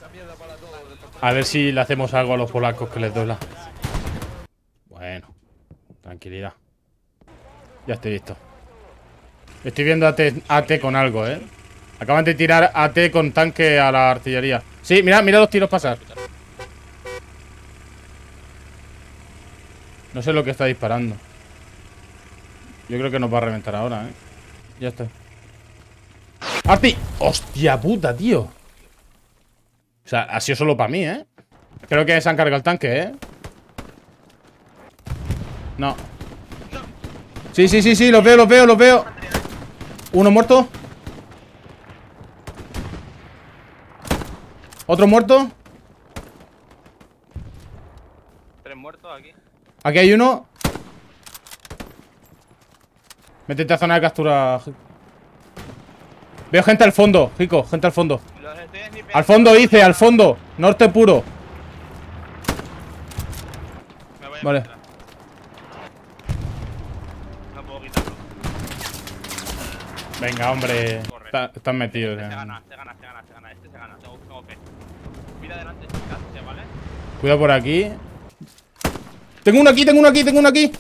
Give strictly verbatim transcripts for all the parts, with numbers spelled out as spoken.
A ver si le hacemos algo a los polacos que les duela. Bueno, tranquilidad. Ya estoy listo. Estoy viendo a T, a T con algo, ¿eh? Acaban de tirar a T con tanque a la artillería. Sí, mira, mira los tiros pasar. No sé lo que está disparando. Yo creo que nos va a reventar ahora, ¿eh? Ya está. ¡Arti! ¡Hostia puta, tío! O sea, ha sido solo para mí, ¿eh? Creo que se han cargado el tanque, ¿eh? No. Sí, sí, sí, sí, los veo, los veo, los veo. Uno muerto. Otro muerto. Tres muertos aquí. Aquí hay uno. Métete a zona de captura. Veo gente al fondo, Jico, gente al fondo. Al fondo, hice, al fondo. Norte puro. Me voy a Vale. encontrar. No puedo quitarlo. Venga, hombre. Está- Están metidos. Este eh. se gana, se gana, se gana, se gana. Este se gana. Tengo, tengo fe. Mira adelante, chicas, ¿vale? Cuidado por aquí. Tengo uno aquí, tengo uno aquí, tengo uno aquí.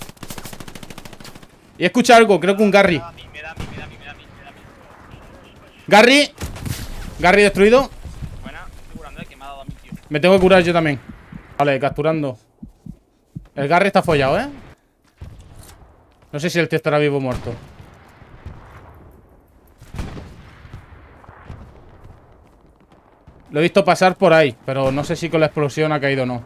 Y escucha algo, creo que un Garry. Me da a mí, me da a mí, me da a mí, me da a mí, me da a mí. Garry. Garry destruido. Buena, estoy curando, eh, que me ha dado a mí, tío. Me tengo que curar yo también. Vale, capturando. El Garry está follado, ¿eh? No sé si el tío estará vivo o muerto. Lo he visto pasar por ahí, pero no sé si con la explosión ha caído o no.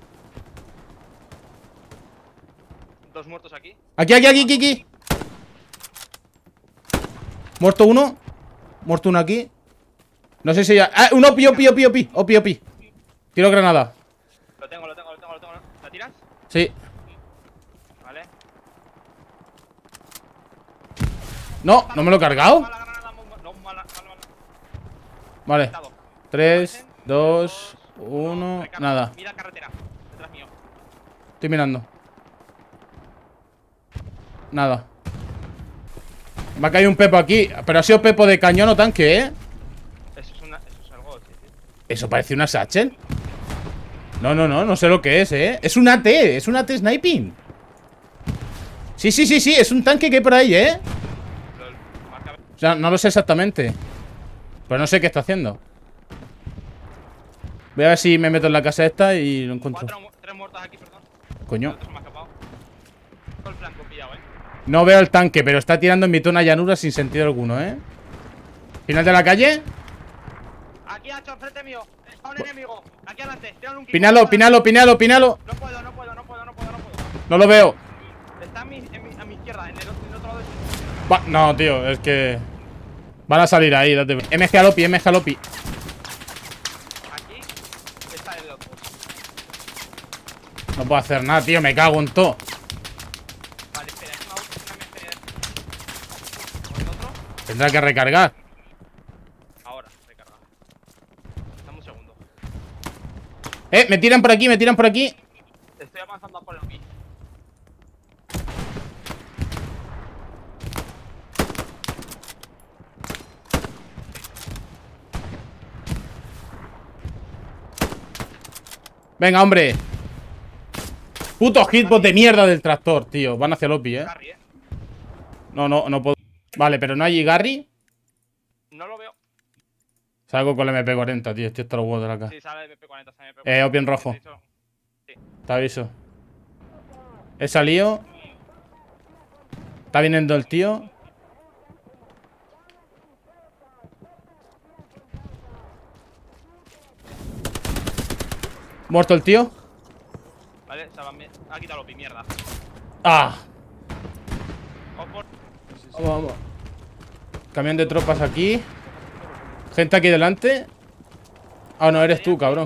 Dos muertos aquí. Aquí, aquí, aquí, aquí, aquí. Muerto uno. Muerto uno aquí. No sé si ya... ¡Ah! Un opi, opi, opi, opi. Opi, opi. Tiro granada. Lo tengo, lo tengo, lo tengo, lo tengo. ¿La tiras? Sí. Vale. No, no me lo he cargado. Mala granada, muy mala, no, mala, mala, mala. Vale. Quitado. tres, dos, uno. Recarga. Nada. Mira carretera, detrás mío. Estoy mirando. Nada. Me ha caído un pepo aquí. Pero ha sido pepo de cañón o tanque, ¿eh? Eso es, una, eso es algo, sí, sí. ¿Eso parece una satchel? No, no, no, no sé lo que es, ¿eh? Es un A T, es un A T sniping. Sí, sí, sí, sí, es un tanque que hay por ahí, ¿eh? Lol, marca- O sea, no lo sé exactamente. Pero no sé qué está haciendo. Voy a ver si me meto en la casa esta y lo encuentro. Cuatro, mu- tres muertos aquí, perdón. Coño. El otro se me ha escapado. Todo el flanco pillado, eh. No veo el tanque, pero está tirando en mi zona llanura sin sentido alguno, ¿eh? Final de la calle. Aquí, Hacho, enfrente mío. Está un enemigo. Aquí adelante. Tírale un kill. Pinalo, pinalo, pinalo, pinalo. No puedo, no puedo, no puedo, no puedo, no puedo. No lo veo. Está a mi, en mi- a mi izquierda, en el, otro- en el otro lado de Va- no, tío, es que... Van a salir ahí, date... M G Alopi, M G Alopi. Aquí está el otro. No puedo hacer nada, tío, me cago en todo. Vale, espera, es una última M G. ¿El otro? Tendrá que recargar. Ahora, recarga. Dame un segundo. Eh, me tiran por aquí, me tiran por aquí. Estoy avanzando por el mí. Venga, hombre. Putos hitbox de mierda del tractor, tío. Van hacia Lopi, eh. Garry, eh. No, no, no puedo. Vale, pero no hay Garry. No lo veo. Salgo con el M P cuarenta, tío. Estoy hasta los huevos de la cara. Sí, sale M P cuarenta, sale M P cuarenta. Eh, Opi en rojo. Te aviso. He salido. Está viniendo el tío. Muerto el tío. Vale, se va, ha quitado Lopi, mierda. Ah. O por... Vamos, vamos. Camión de tropas aquí. Gente aquí delante. Ah, no, eres tú, cabrón.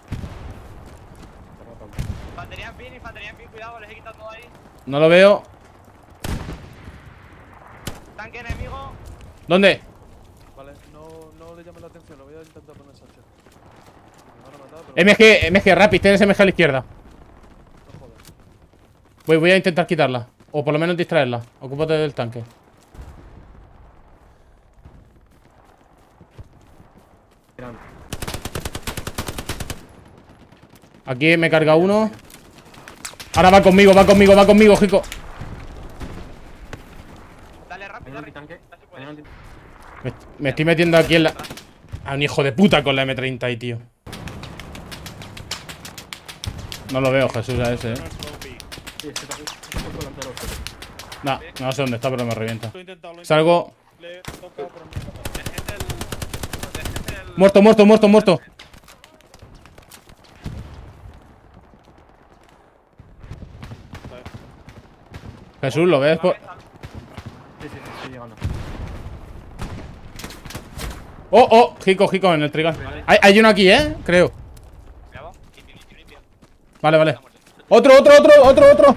Infantería en fin, infantería en fin, cuidado, les he quitado todo ahí. No lo veo. Tanque enemigo. ¿Dónde? Vale, no, no le llames la atención, lo voy a intentar poner Sánchez. Me van a matar, pero M G, M G, Rapid, tienes M G a la izquierda. no jodas. Voy, voy a intentar quitarla. O por lo menos distraerla. Ocúpate del tanque. Aquí me carga uno. Ahora va conmigo, va conmigo, va conmigo, Jico. Dale rápido, dale. tanque. Dale, puedes. Me, me estoy metiendo aquí en la... A un hijo de puta con la eme treinta ahí, tío. No lo veo, Jesús, a ese, eh. Sí, es que está justo delante de los tres. Nah, no sé dónde está, pero me revienta. Lo he intentado, lo he Salgo. intentado. Le he tocado, pero no me ha tocado. Dejete el. Dejete el. Muerto, muerto, muerto, muerto. Jesús, ¿lo ves? Por... Sí, sí, sí, estoy llegando. Oh, oh, Jico, Jico, en el trigal. Hay, hay uno aquí, ¿eh? Creo. Cuidado. Limpio, limpio, limpio. Vale, vale. Otro, otro, otro, otro, otro.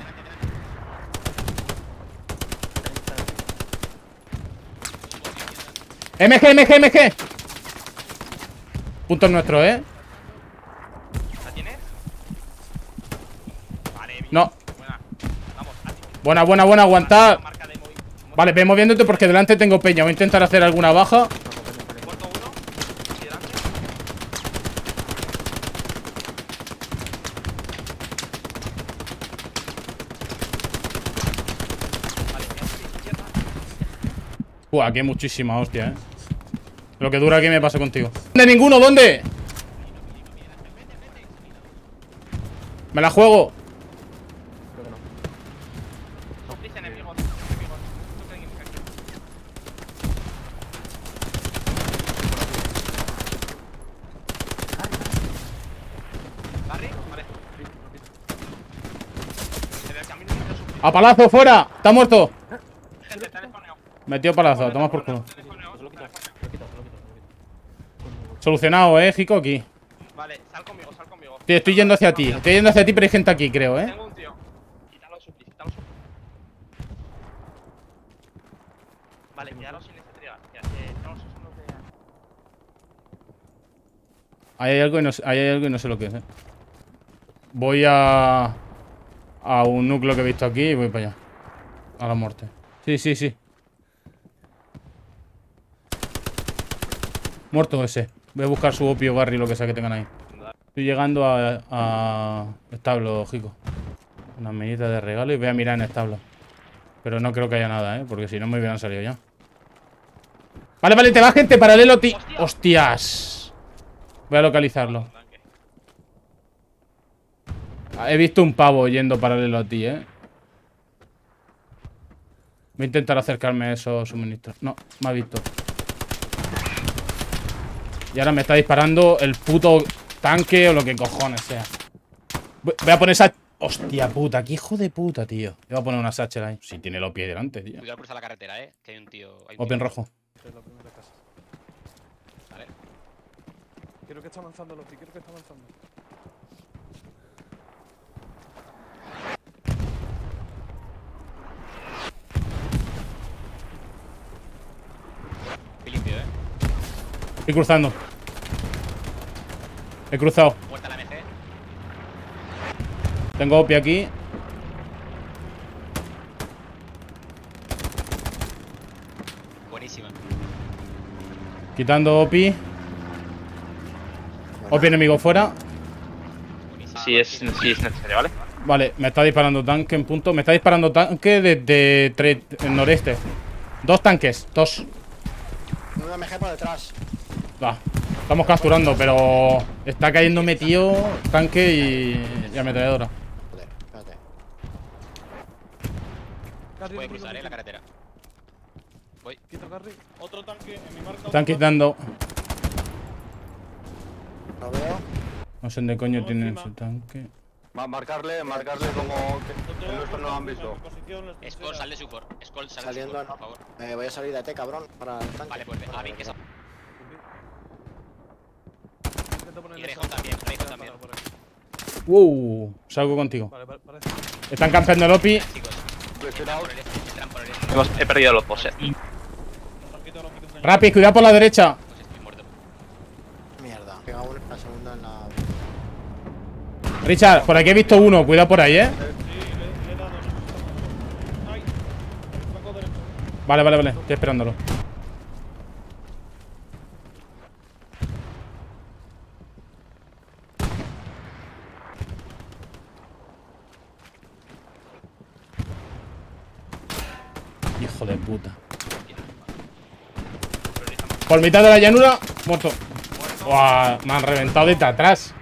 M G, M G, M G. Punto nuestro, ¿eh? ¿La tienes? Vale, bien. No. Buena. Vamos, a ti. Buena, buena, buena, aguantar. Marca de móvil. Vale, ve moviéndote porque delante tengo peña. Voy a intentar hacer alguna baja. Muerto uno. Aquí delante. Vale, mira, aquí, izquierda. Buah, aquí hay muchísima hostia, ¿eh? Lo que dura aquí me pasa contigo. ¿Dónde ninguno? ¿Dónde? Me la juego. Creo que no. Dice enemigos, enemigos. No tengo que aquí. ¿Barry? Vale. En el camino no te subí. A palazo, fuera. Está muerto. Gente, te han spawnado. Metió palazo, toma por culo. Te han spawnado, Te lo te han quito, spawnado. te lo quito, te lo quito, te lo quito. Solucionado, eh, Jico, aquí. Vale, sal conmigo, sal conmigo. Tío, estoy yendo hacia ti. Estoy yendo hacia ti, pero hay gente aquí, creo, eh. Tengo un tío. Quítalo supli, quítalo supli. Vale, quedaros sin este trigal. Ya, eh, no, esos son los de. Ahí hay algo y no, sé- ahí hay algo y no sé lo que es, eh. Voy a... A un núcleo que he visto aquí y voy para allá. A la muerte. Sí, sí, sí. Muerto ese. Voy a buscar su opio, Barry, lo que sea que tengan ahí. Estoy llegando a, a establo, Jico. Unas minitas de regalo y voy a mirar en establo. Pero no creo que haya nada, ¿eh? Porque si no me hubieran salido ya. Vale, vale, te va gente paralelo a ti. ¡Hostias! Voy a localizarlo. He visto un pavo yendo paralelo a ti, ¿eh? Voy a intentar acercarme a esos suministros. No, me ha visto. Y ahora me está disparando el puto tanque o lo que cojones sea. Voy a poner esa... Hostia puta, qué hijo de puta, tío. Voy a poner una satchel ahí. Si tiene el O P I delante, tío. Cuidado, cruza la carretera, eh. Que hay un tío. Hay un O P I en rojo. Sí, la primera casa. Vale. Creo que está avanzando Loki, creo que está avanzando. Estoy limpio, eh. Estoy cruzando. He cruzado. Muerta la M G. Tengo O P I aquí. Buenísima. Quitando O P I. O P I enemigo fuera. Buenísima. Si es, si es necesario, ¿vale? Vale, me está disparando tanque en punto. Me está disparando tanque desde tre- el noreste. Dos tanques, dos. Una M G por detrás. Va. Estamos capturando, pero está cayéndome, tío, tanque y, y ametralladora. Joder, espérate. Carry, Puede Loki, cruzar, Loki, eh, la carretera. Voy. Quita Carry. Otro tanque en mi marca. Están quitando. Lo veo. No sé dónde coño Tengo tienen encima. su tanque. Ma- marcarle, marcarle como que el nuestro no lo han visto. Skull, sal de support. Skull, sal de Saliendo, support, por favor. Eh, voy a salir de T, cabrón, para el tanque. Vale, pues ve. Para Ah, bien, que verlo. esa. Intenta ponerle Y Greyhound esa- también, Greyhound Ya, también. para, por ahí. Wow, salgo contigo. Vale, pa- parece. Están campeando el O P I. Chicos, Pues entran out. por el este, entran por el este. Hemos, he perdido los bosses. Rapid, cuidado por la derecha. Pues estoy muerto. Mierda. Pega una, la segunda en la. Richard, por aquí he visto uno. Cuidado por ahí, eh. Vale, vale, vale. Estoy esperándolo. hijo de puta. Hostia, vale. Priorizamos. Por mitad de la llanura, muerto. Muerto. Buah, me han reventado desde atrás.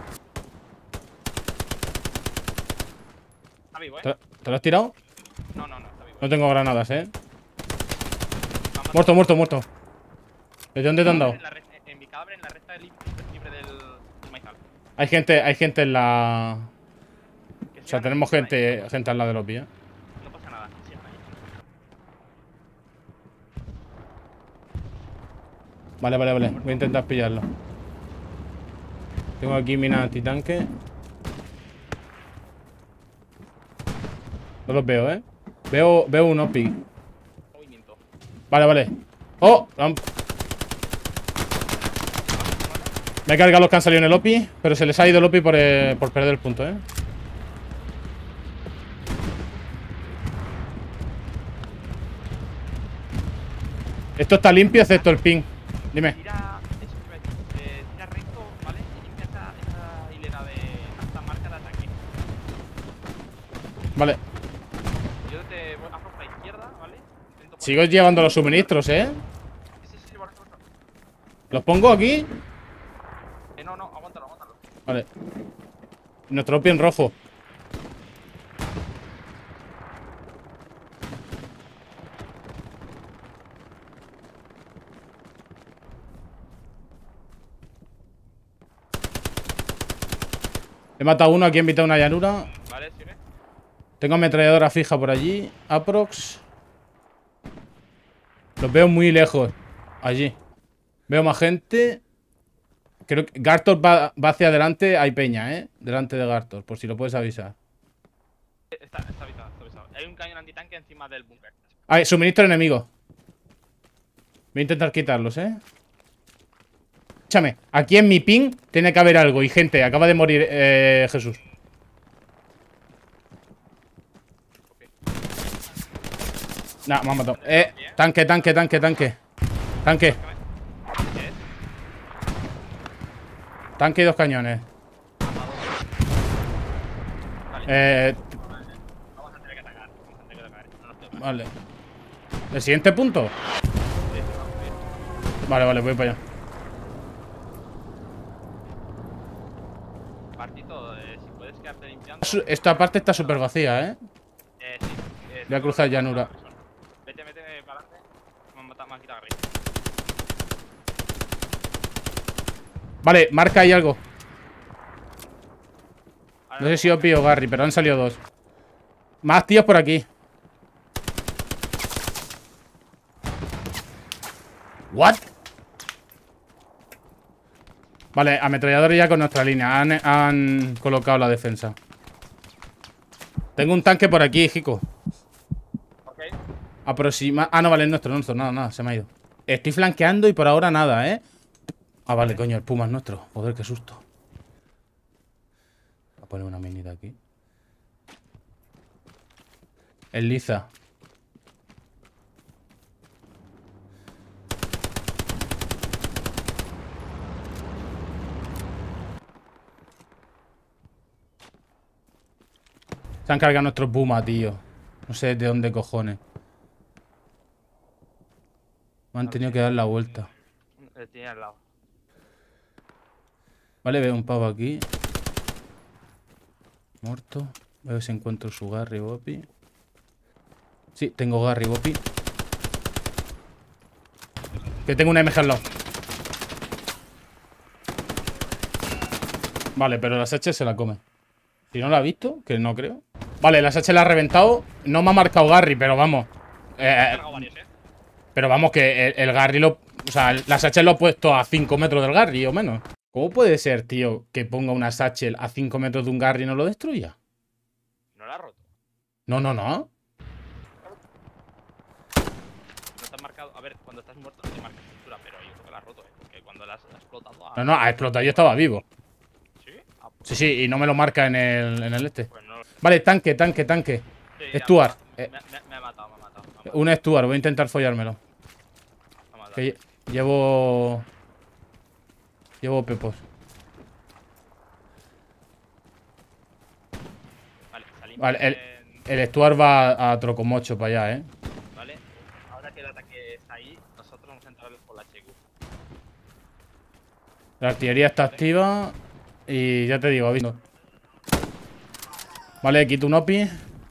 Está vivo, ¿eh? ¿Te, te lo has tirado? No, no, no, está vivo. No tengo granadas, eh. Me han matado. Muerto, muerto, muerto. ¿Desde dónde te han dado? En, la re- en mi cadáver, en la recta libre, libre del, del maizal. Hay gente, hay gente en la... Que O sea, sigan tenemos ahí, sigan gente, gente al lado de los pies. ahí. No pasa nada, que sigan ahí. Vale, vale, vale. Voy a intentar pillarlo. Tengo aquí mina antitanque. No los veo, ¿eh? Veo, veo un O P I. Movimiento. Vale, vale. ¡Oh! Lo han- Me he cargado los que han salido en el O P I, pero se les ha ido el O P I por, eh, por perder el punto, ¿eh? Esto está limpio excepto el ping. Dime. Tira, eso te iba a decir, eh, tira recto, ¿vale? Y limpia esa, esa hilera de esta marca de ataque. Vale. Yo te voy a por la izquierda, ¿vale? Intento por- Sigo llevando los suministros, ¿eh? Sí, sí, sí, por eso, por eso. ¿Los pongo aquí? Eh, no, no, aguántalo, aguántalo. Vale. Nuestro O P I en rojo. He matado a uno, aquí he invitado una llanura. Vale, sigue. Tengo ametralladora fija por allí. Aprox. Los veo muy lejos. Allí. Veo más gente. Creo que Gartor va, va hacia adelante. Hay peña, ¿eh? Delante de Gartor, por si lo puedes avisar. Está, está avisado, está avisado. Hay un cañón antitanque encima del búnker. Hay suministro enemigo. Voy a intentar quitarlos, ¿eh? Escúchame, aquí en mi ping tiene que haber algo. Y gente, acaba de morir eh, Jesús. Nah, me han matado. Eh, tanque, tanque, tanque, tanque. Tanque. Tanque y dos cañones. Eh, Vamos a tener que atacar. Vamos a tener que atacar. No nos tenemos. vale. ¿El siguiente punto? Vale, vale, voy para allá. Partito, eh, si puedes quedarte limpiando. Su- Esta parte está súper vacía, ¿eh? Eh, sí. Eh, Voy a cruzar llanura. Vete, vete para adelante. Me han matado, me han quitado arriba. Vale, marca ahí algo. Ahora No sé si O P I o Garry, pero han salido dos. Más tíos por aquí. ¿What? Vale, ametralladores ya con nuestra línea. Han, han colocado la defensa. Tengo un tanque por aquí, Jico. Ok. Aproxima... Ah, no, vale, es nuestro, nuestro. Nada, nada, se me ha ido. Estoy flanqueando y por ahora nada, ¿eh? Ah, vale, coño, el Puma es nuestro. Joder, qué susto. Voy a poner una minita aquí. El Liza. Se han cargado nuestros Puma, tío. No sé de dónde cojones. Me han tenido que dar la vuelta. Le tiene al lado. Vale, veo un pavo aquí. Muerto. Veo si encuentro su Garry Boppy. Sí, tengo Garry Boppy. Que tengo una M G al lado. Vale, pero la S H se la come. Si no la ha visto, que no creo. Vale, la S H la ha reventado. No me ha marcado Garry, pero vamos. He Eh, cargado varios, eh. pero vamos, que el, el Garry lo... O sea, la S H lo ha puesto a cinco metros del Garry o menos. ¿Cómo puede ser, tío, que ponga una Satchel a cinco metros de un Garry y no lo destruya? No la ha roto. No, no, no. No te has marcado. A ver, cuando estás muerto no te marcas cintura, pero yo creo que la has roto, eh. Porque cuando la has, la has explotado. A... No, no, ha explotado. Yo estaba vivo. ¿Sí? Ah, pues, Sí, sí, y no me lo marca en el, en el este. pues no. Vale, tanque, tanque, tanque. Sí, ya Stuart. Me, Eh, me, me ha matado, me ha matado. Me ha matado, un Stuart, voy a intentar follármelo. me ha matado. Que lle- llevo... Llevo pepos. Vale, salimos. Vale, el- en- El Stuart va a Trocomocho para allá, ¿eh? Vale, La artillería está activa. Y ya te digo, aviso. Vale, quito un O P I.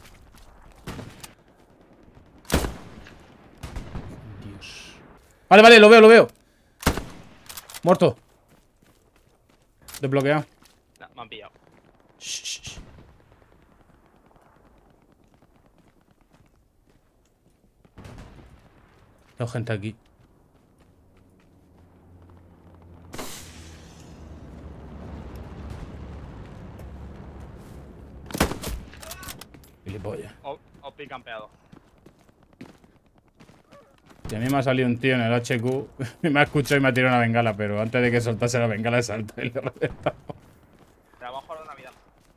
Dios. Vale, vale, lo veo, lo veo. Muerto. Desbloqueado. No, me han pillado. Shh, shh, shh. Tengo gente aquí. Gilipollas. O, Opi campeado. Y a mí me ha salido un tío en el H Q. Y me ha escuchado y me ha tirado una bengala, pero antes de que soltase la bengala he saltado y le he reventado. Trabajo de Navidad.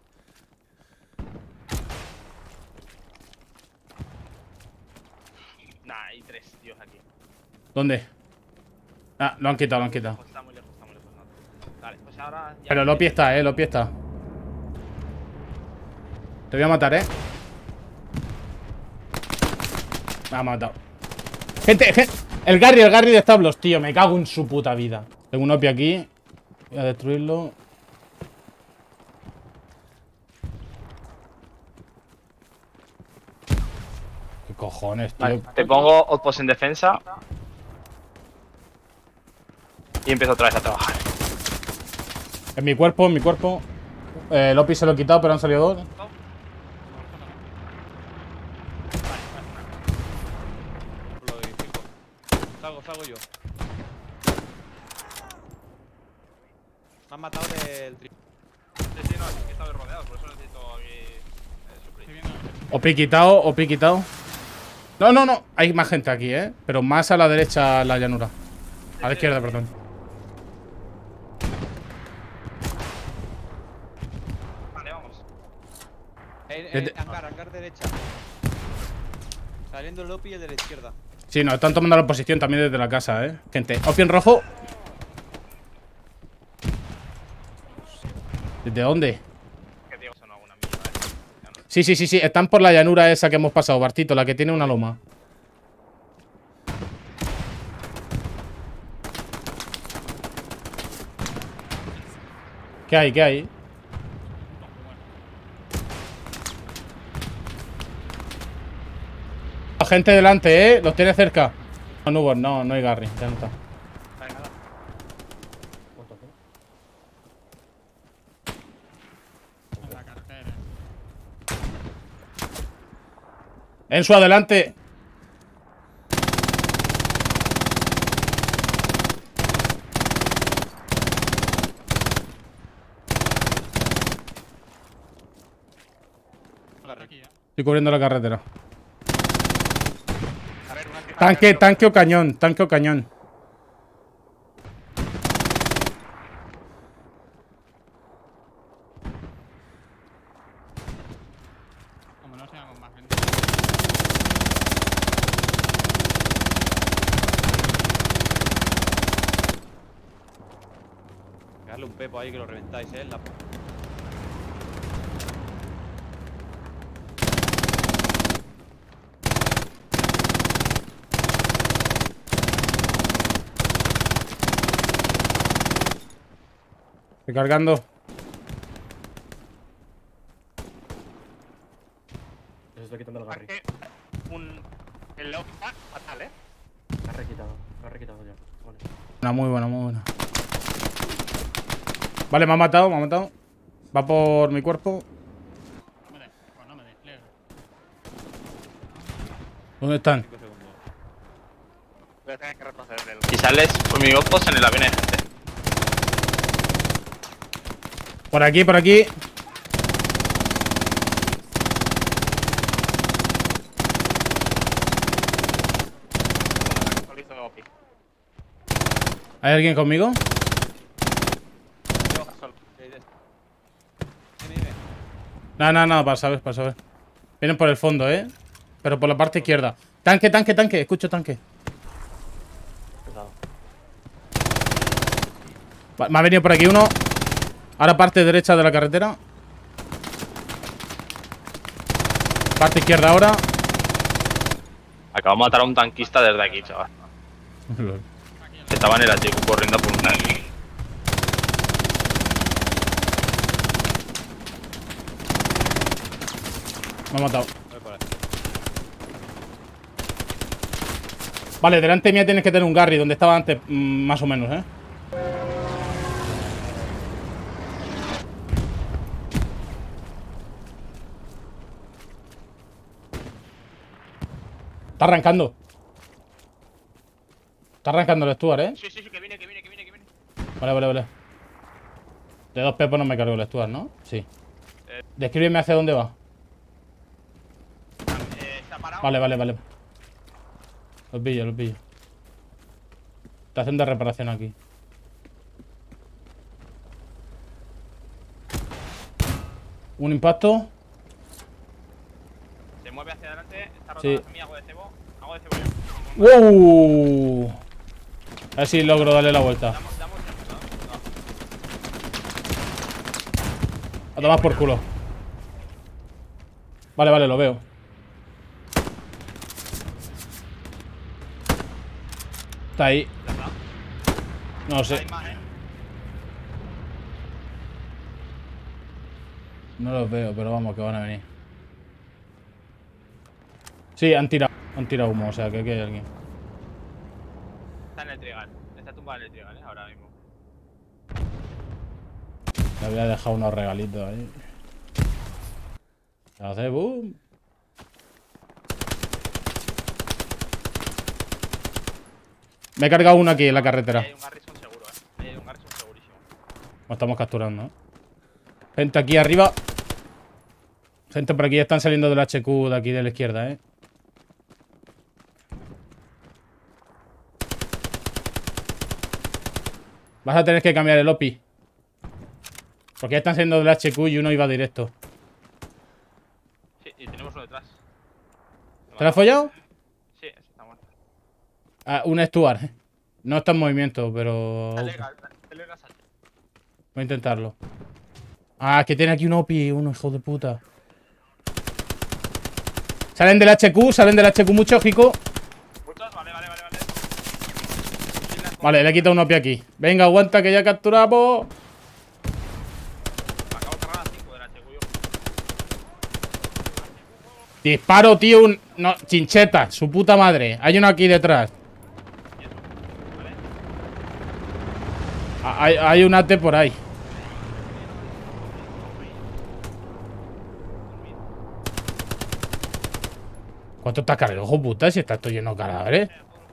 Nah, hay tres tíos aquí. ¿Dónde? Ah, lo han quitado, lo han quitado. Está muy lejos, está muy lejos. No. Vale, pues ahora. Ya Pero Lopi está, eh, Lopi está. Te voy a matar, eh. Me ha matado. Gente, gente. El Gary, el Gary de establos, tío. Me cago en su puta vida. Tengo un Lopi aquí. Voy a destruirlo. ¿Qué cojones, tío? Vale, te pongo outpost en defensa. Y empiezo otra vez a trabajar. En mi cuerpo, en mi cuerpo. Eh, Lopi se lo he quitado, pero han salido dos. Lo doy cinco. Salgo, salgo yo. Me han matado del tri. Sí, sí, no, es que estaba rodeado, por eso necesito aquí. Eh, suplir. Opi quitado, Opi quitado. No, no, no. Hay más gente aquí, eh. Pero más a la derecha, la llanura. A la izquierda, perdón. Vale, vamos. En, Desde- en, hangar, hangar derecha. Saliendo el Lopi y el de la izquierda. Sí, nos están tomando la posición también desde la casa, eh. Gente, Opi en rojo. ¿Desde dónde? Que digo, son alguna mierda. eh. Ya no- Sí, sí, sí, sí. Están por la llanura esa que hemos pasado, Bartito, la que tiene una loma. ¿Qué hay? ¿Qué hay? La gente delante, ¿eh? Los tiene cerca. No, no, no, no hay Gary. Ya no está. En su adelante. Estoy cubriendo la carretera. A ver, una tira- Tanque, tanque o cañón, tanque o cañón. Como no seamos más gente. Pegarle un pepo ahí que lo reventáis, eh. La... Recargando. Les estoy quitando el Garry. Tanque, un. El Loki está fatal, eh. Me ha requitado, me ha requitado ya. Vale. Una muy buena, muy buena. Vale, me ha matado, me ha matado. Va por mi cuerpo. No me des, pues no me despliegue. ¿Dónde están? cinco segundos. Voy a tener que retroceder del. Si sales por mi outpost en el avión hay gente. Por aquí, por aquí. Actualizo Opi. ¿Hay alguien conmigo? Yo solo. Eh, de- Dime, dime. No, no, no, para saber, para saber. Vienen por el fondo, ¿eh? Pero por la parte izquierda. Tanque, tanque, tanque. Escucho tanque. Va- me ha venido por aquí uno. Ahora parte derecha de la carretera. Parte izquierda ahora. Acabo de matar a un tanquista desde aquí, chaval. Estaba en el H Q corriendo por una. Me ha matado. Voy por ahí. Vale, delante mía tienes que tener un Garry, donde estaba antes, mm, más o menos, ¿eh? Está arrancando. Está arrancando el Stuart, ¿eh? Sí, sí, sí, que viene, que viene, que viene, que viene. Vale, vale, vale. De dos pepos no me cargo el Stuart, ¿no? Sí. Eh. Descríbeme hacia dónde va. Eh, está parado. Vale, vale, vale. Los pillo, los pillo. Estación de reparación aquí. Un impacto. Se mueve hacia adelante. Está roto Sí. la semilla, hago de cebo. Hago de cebo yo. ¡Wow! A ver si logro darle la vuelta. Damos, damos tiempo, ¿no? No. A tomar por culo. Vale, vale, lo veo. Está ahí. Ya está. No lo sé. Hay más, ¿eh? No los veo, pero vamos, que van a venir. Sí, han tirado. Han tirado humo, o sea que aquí hay alguien. Está en el trigal. Está tumbado en el trigal, ¿eh? Ahora mismo. Le había dejado unos regalitos ahí. Hace boom. Me he cargado uno aquí en la carretera. Ahí hay un Garrison seguro, ¿eh? Ahí hay un Garrison segurísimo. Lo estamos capturando, ¿eh? Gente aquí arriba. Gente por aquí. Están saliendo del H Q de aquí de la izquierda, ¿eh? Vas a tener que cambiar el O P I. Porque ya están saliendo del H Q y uno iba directo. Sí, y tenemos uno detrás. ¿Te lo has follado? Sí, ese está muerto. Ah, un Stuart. No está en movimiento, pero... Dale, dale, dale, salte. Voy a intentarlo. Ah, que tiene aquí un O P I, uno, hijo de puta. Salen del H Q, salen del H Q mucho, Jico. Muchos, vale, vale, vale, vale. Vale, le he quitado un O P I aquí. Venga, aguanta que ya capturamos. Me acabo de cargar a cinco del H Q yo. Disparo, tío, un... No, chincheta, su puta madre. Hay uno aquí detrás. Y eso, ¿vale? Ah, Hay, hay un A T por ahí. ¿Cuánto está cargado, hijo puta? Si está esto lleno de cadáveres.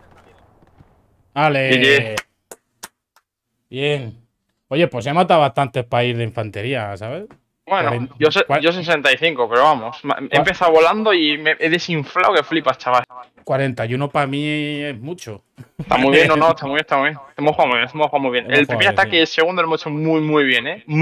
Vale. Bien. Oye, pues he matado bastantes para ir de infantería, ¿sabes? Bueno, Cuarenta- yo, sé- cua- yo sesenta y cinco, pero vamos. ma- He empezado volando y me he desinflado que flipas, chaval. cuarenta y uno para mí es mucho. Está muy bien, no, no, está muy bien, está muy bien. Hemos jugado muy bien, hemos jugado muy bien. Hemos El primer jugado bien, ataque y el segundo lo hemos hecho muy, muy bien, ¿eh?